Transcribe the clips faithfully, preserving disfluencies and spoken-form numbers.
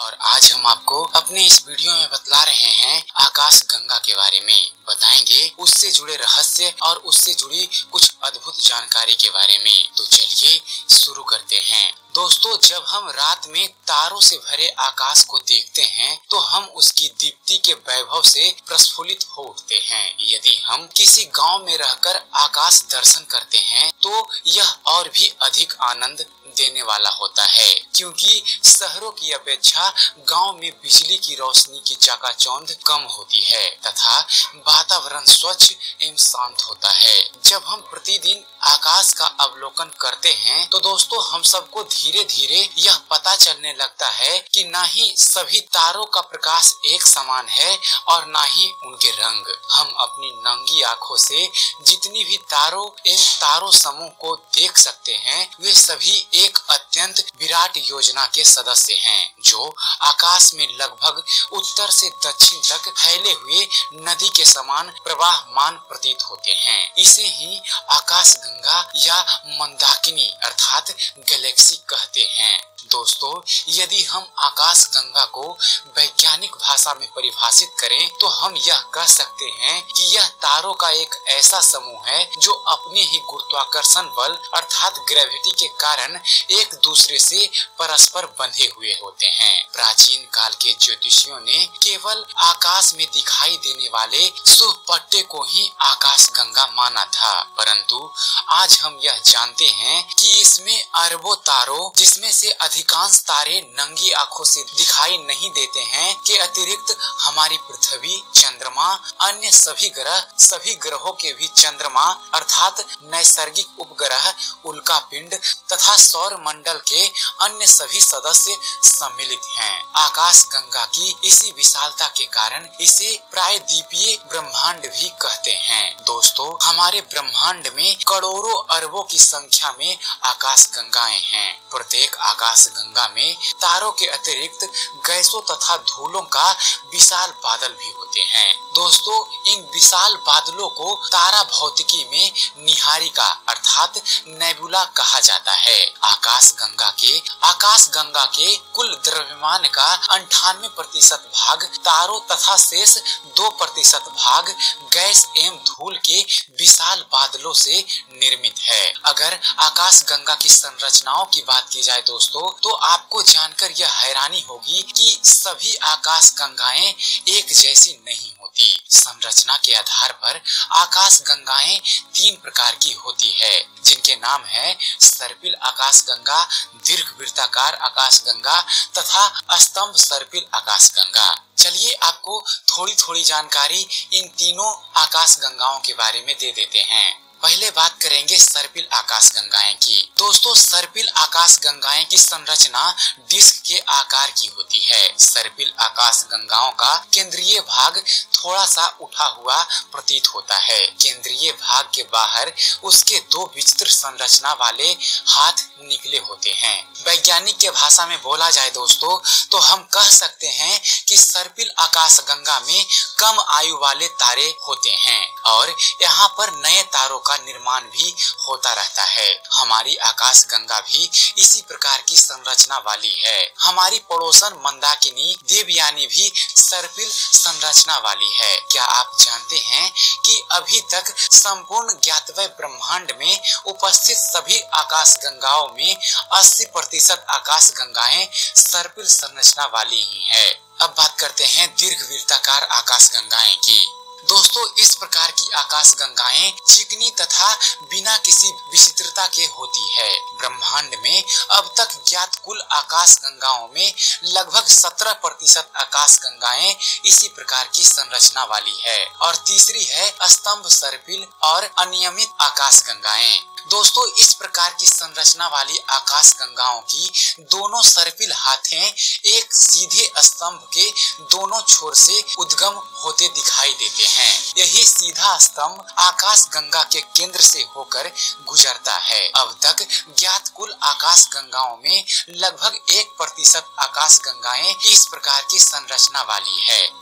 और आज हम आपको अपने इस वीडियो में बतला रहे हैं आकाश गंगा के बारे में। बताएंगे उससे जुड़े रहस्य और उससे जुड़ी कुछ अद्भुत जानकारी के बारे में। तो चलिए शुरू करते हैं। दोस्तों, जब हम रात में तारों से भरे आकाश को देखते हैं तो हम उसकी दीप्ति के वैभव से प्रस्फुलित हो उठते हैं। यदि हम किसी गांव में रहकर आकाश दर्शन करते हैं तो यह और भी अधिक आनंद देने वाला होता है, क्योंकि शहरों की अपेक्षा गांव में बिजली की रोशनी की चकाचौंध कम होती है तथा वातावरण स्वच्छ एवं शांत होता है। जब हम प्रतिदिन आकाश का अवलोकन करते हैं तो दोस्तों हम सबको धीरे धीरे यह पता चलने लगता है कि ना ही सभी तारों का प्रकाश एक समान है और ना ही उनके रंग। हम अपनी नंगी आंखों से जितनी भी तारों एवं तारों समूह को देख सकते हैं वे सभी एक अत्यंत विराट योजना के सदस्य हैं, जो आकाश में लगभग उत्तर से दक्षिण तक फैले हुए नदी के समान प्रवाहमान प्रतीत होते हैं। इसे ही आकाश गंगा या मंदाकिनी अर्थात गैलेक्सी कहते हैं। दोस्तों, यदि हम आकाश गंगा को वैज्ञानिक भाषा में परिभाषित करें तो हम यह कह सकते हैं कि यह तारों का एक ऐसा समूह है जो अपने ही गुरुत्वाकर्षण बल अर्थात ग्रेविटी के कारण एक दूसरे से परस्पर बंधे हुए होते हैं। प्राचीन काल के ज्योतिषियों ने केवल आकाश में दिखाई देने वाले शुभ पट्टे को ही आकाश गंगा माना था, परंतु आज हम यह जानते हैं कि इसमें अरबों तारों, जिसमें से अधिकांश तारे नंगी आंखों से दिखाई नहीं देते हैं, के अतिरिक्त हमारी पृथ्वी, चंद्रमा, अन्य सभी ग्रह, सभी ग्रहों के भी चंद्रमा अर्थात नैसर्गिक उपग्रह, उल्का पिंड तथा सौर मंडल के अन्य सभी सदस्य सम्मिलित हैं। आकाश गंगा की इसी विशालता के कारण इसे प्रायद्वीपीय ब्रह्मांड भी कहते हैं। दोस्तों, हमारे ब्रह्मांड में करोड़ों अरबों की संख्या में आकाश गंगाएं हैं। प्रत्येक आकाश गंगा में तारों के अतिरिक्त गैसों तथा धूलों का विशाल बादल भी होते हैं। दोस्तों, इन विशाल बादलों को तारा भौतिकी में निहारिका अर्थात नेबुला कहा जाता है। आकाश गंगा के आकाश गंगा के कुल द्रव्यमान का अंठानवे प्रतिशत भाग तारों तथा शेष दो प्रतिशत भाग गैस एवं धूल के विशाल बादलों से निर्मित है। अगर आकाश गंगा की संरचनाओं की बात की जाए दोस्तों, तो आपको जानकर यह हैरानी होगी कि सभी आकाश गंगाएं एक जैसी नहीं होती। संरचना के आधार पर आकाश गंगाएं तीन प्रकार की होती है, जिनके नाम है सर्पिल आकाश गंगा, दीर्घवृत्ताकार आकाश गंगा तथा स्तंभ सर्पिल आकाश गंगा। चलिए आपको थोड़ी थोड़ी जानकारी इन तीनों आकाश गंगाओं के बारे में दे देते हैं। पहले बात करेंगे सर्पिल आकाश गंगाएं की। दोस्तों, सर्पिल आकाश गंगाएं की संरचना डिस्क के आकार की होती है। सर्पिल आकाश गंगाओं का केंद्रीय भाग थोड़ा सा उठा हुआ प्रतीत होता है। केंद्रीय भाग के बाहर उसके दो विचित्र संरचना वाले हाथ निकले होते हैं। वैज्ञानिक के भाषा में बोला जाए दोस्तों, तो हम कह सकते हैं कि सर्पिल आकाश गंगा में कम आयु वाले तारे होते हैं और यहाँ पर नए तारों का निर्माण भी होता रहता है। हमारी आकाश गंगा भी इसी प्रकार की संरचना वाली है। हमारी पड़ोसन मंदाकिनी देवयानी भी सर्पिल संरचना वाली है। क्या आप जानते हैं कि अभी तक संपूर्ण ज्ञातव्य ब्रह्मांड में उपस्थित सभी आकाश गंगाओं में अस्सी प्रतिशत आकाश गंगाएं सर्पिल संरचना वाली ही है। अब बात करते हैं दीर्घवृत्ताकार आकाश गंगाएं की। दोस्तों, इस प्रकार की आकाश गंगाएं चिकनी तथा बिना किसी विचित्रता के होती है। ब्रह्मांड में अब तक ज्ञात कुल आकाश गंगाओं में लगभग सत्रह प्रतिशत आकाश गंगाएं इसी प्रकार की संरचना वाली है और तीसरी है स्तंभ सर्पिल और अनियमित आकाश गंगाएं। दोस्तों, इस प्रकार की संरचना वाली आकाश गंगाओं की दोनों सर्पिल हाथें एक सीधे स्तंभ के दोनों छोर से उद्गम होते दिखाई देते हैं। यही सीधा स्तंभ आकाश गंगा के केंद्र से होकर गुजरता है। अब तक ज्ञात कुल आकाश गंगाओं में लगभग एक प्रतिशत आकाश गंगाएं इस प्रकार की संरचना वाली है।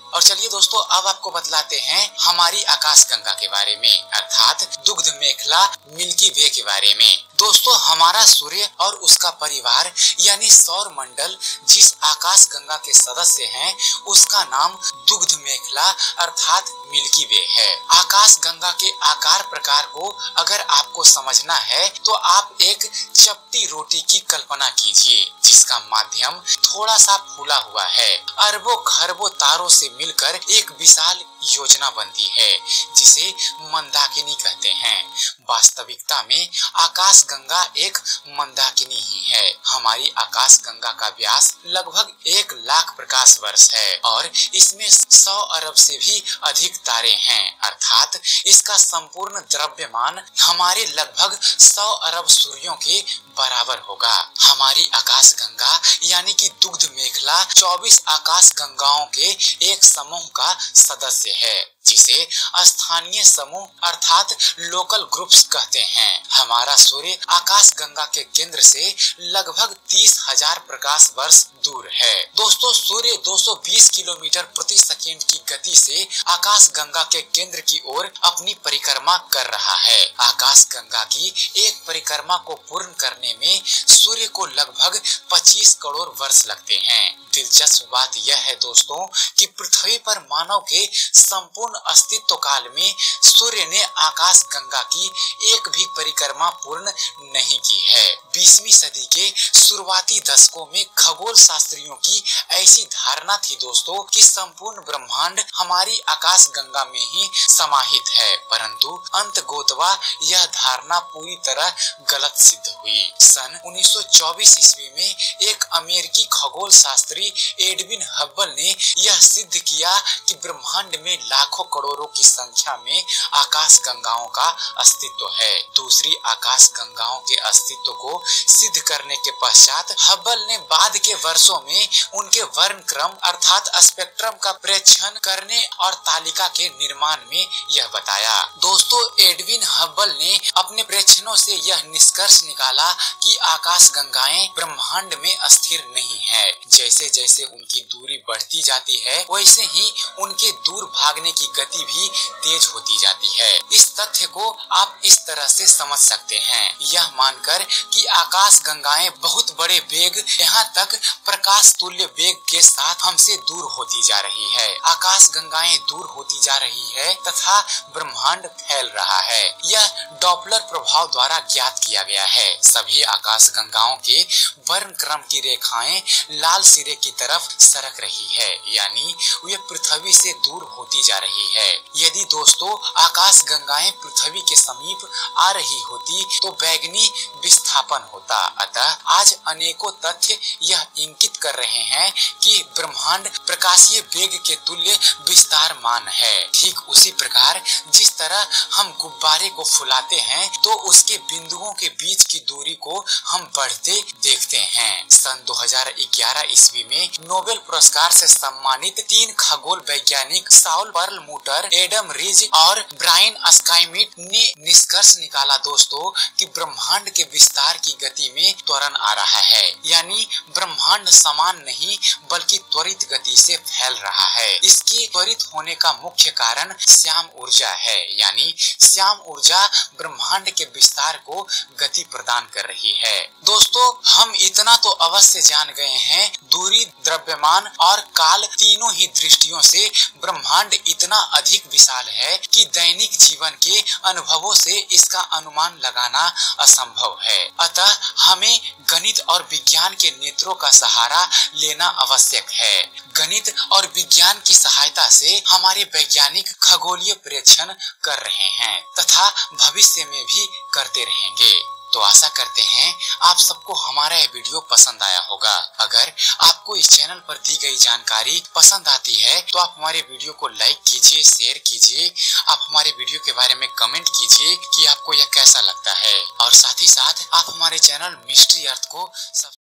और चलिए दोस्तों, अब आपको बतलाते हैं हमारी आकाश गंगा के बारे में, अर्थात दुग्ध मेखला मिल्की वे के बारे में। दोस्तों, हमारा सूर्य और उसका परिवार यानी सौर मंडल जिस आकाश गंगा के सदस्य हैं, उसका नाम दुग्ध मेखला अर्थात मिल्की वे है। आकाश गंगा के आकार प्रकार को अगर आपको समझना है तो आप एक चपटी रोटी की कल्पना कीजिए, जिसका माध्यम थोड़ा सा फूला हुआ है। अरबों खरबों तारों से मिलकर एक विशाल योजना बनती है, जिसे मंदाकिनी कहते हैं। वास्तविकता में आकाश गंगा एक मंदाकिनी ही है। हमारी आकाश गंगा का व्यास लगभग एक लाख प्रकाश वर्ष है और इसमें सौ अरब से भी अधिक तारे हैं, अर्थात इसका संपूर्ण द्रव्यमान हमारे लगभग सौ अरब सूर्यों के बराबर होगा। हमारी आकाश गंगा यानी कि दुग्ध मेखला चौबीस आकाश गंगाओं के एक समूह का सदस्य है, जिसे स्थानीय समूह अर्थात लोकल ग्रुप्स कहते हैं। हमारा सूर्य आकाश गंगा के केंद्र से लगभग तीस हजार प्रकाश वर्ष दूर है। दोस्तों, सूर्य दो सौ बीस किलोमीटर प्रति सेकंड की गति से आकाश गंगा के केंद्र की ओर अपनी परिक्रमा कर रहा है। आकाश गंगा की एक परिक्रमा को पूर्ण करने में सूर्य को लगभग पच्चीस करोड़ वर्ष लगते हैं। दिलचस्प बात यह है दोस्तों कि पृथ्वी पर मानव के संपूर्ण अस्तित्व काल में सूर्य ने आकाश गंगा की एक भी परिक्रमा पूर्ण नहीं की है। बीसवीं सदी के शुरुआती दशकों में खगोल शास्त्रियों की ऐसी धारणा थी दोस्तों कि संपूर्ण ब्रह्मांड हमारी आकाश गंगा में ही समाहित है, परंतु अंततोगत्वा यह धारणा पूरी तरह गलत सिद्ध हुई। सन उन्नीस सौ चौबीस ईस्वी में एक अमेरिकी खगोल शास्त्री एडविन हब्बल ने यह सिद्ध किया कि ब्रह्मांड में लाखों करोड़ों की संख्या में आकाश गंगाओं का अस्तित्व है। दूसरी आकाश गंगाओं के अस्तित्व को सिद्ध करने के पश्चात हब्बल ने बाद के वर्षों में उनके वर्णक्रम अर्थात स्पेक्ट्रम का प्रेक्षण करने और तालिका के निर्माण में यह बताया। दोस्तों, एडविन हब्बल ने अपने प्रेक्षणों से यह निष्कर्ष निकाला कि आकाश गंगाएं ब्रह्मांड में स्थिर नहीं है। जैसे जैसे उनकी दूरी बढ़ती जाती है, वैसे ही उनके दूर भागने की गति भी तेज होती जाती है। इस तथ्य को आप इस तरह से समझ सकते हैं, यह मानकर कि आकाश गंगाएं बहुत बड़े वेग, यहाँ तक प्रकाश तुल्य वेग के साथ हमसे दूर होती जा रही है। आकाश गंगाएं दूर होती जा रही है तथा ब्रह्मांड फैल रहा है। यह डॉपलर प्रभाव द्वारा ज्ञात किया गया है। सभी आकाश गंगाओं के वर्णक्रम की रेखाएं लाल सिरे की तरफ सरक रही है, यानी वे पृथ्वी से दूर होती जा रही है। यदि दोस्तों आकाश गंगाएं पृथ्वी के समीप आ रही होती तो बैगनी विस्थापन होता। अतः आज अनेकों तथ्य यह इंगित कर रहे हैं कि ब्रह्मांड प्रकाशीय वेग के तुल्य विस्तारमान है। ठीक उसी प्रकार जिस तरह हम गुब्बारे को फुलाते हैं तो उसके बिंदुओं के बीच की दूरी को हम बढ़ते देखते हैं। सन दो हजार ग्यारह ईस्वी में नोबेल पुरस्कार से सम्मानित तीन खगोल वैज्ञानिक साउल पर्लमुटर, एडम रिज और ब्रायन स्काइमिट ने निष्कर्ष निकाला दोस्तों कि ब्रह्मांड के विस्तार की गति में त्वरण आ रहा है, यानी ब्रह्मांड समान नहीं बल्कि त्वरित गति से फैल रहा है। इसके त्वरित होने का मुख्य कारण श्याम ऊर्जा है, यानी श्याम ऊर्जा ब्रह्मांड के विस्तार को गति प्रदान कर रही है। दोस्तों, हम इतना तो अवश्य जान गए हैं, दूरी, द्रव्यमान और काल तीनों ही दृष्टियों से ब्रह्मांड इतना अधिक विशाल है कि दैनिक जीवन के अनुभवों से इसका अनुमान लगाना असंभव है। अतः हमें गणित और विज्ञान के नेत्रों का सहारा लेना आवश्यक है। गणित और विज्ञान की सहायता से हमारे वैज्ञानिक खगोलीय प्रेक्षण कर रहे हैं तथा भविष्य में भी करते रहेंगे। तो आशा करते हैं आप सबको हमारा ये वीडियो पसंद आया होगा। अगर आपको इस चैनल पर दी गई जानकारी पसंद आती है तो आप हमारे वीडियो को लाइक कीजिए, शेयर कीजिए। आप हमारे वीडियो के बारे में कमेंट कीजिए कि आपको यह कैसा लगता है और साथ ही साथ आप हमारे चैनल मिस्ट्री अर्थ को